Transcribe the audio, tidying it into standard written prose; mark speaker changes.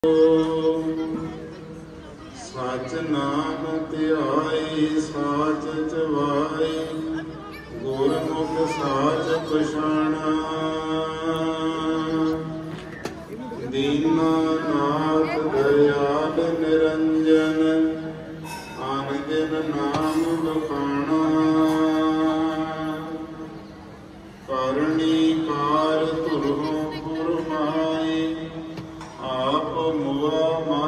Speaker 1: सच नाम ध्याई साच चवाई गुरमुख साच पछाणा दीनानाथ दयाल निरंजन आन दिन नाम बखाना करणी कार तुरहों पुरमाई आप मुआ